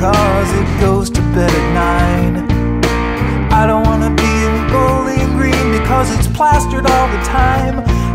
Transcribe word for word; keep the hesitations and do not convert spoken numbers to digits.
because it goes to bed at nine. I don't wanna be in Bowling Green because it's plastered all the time.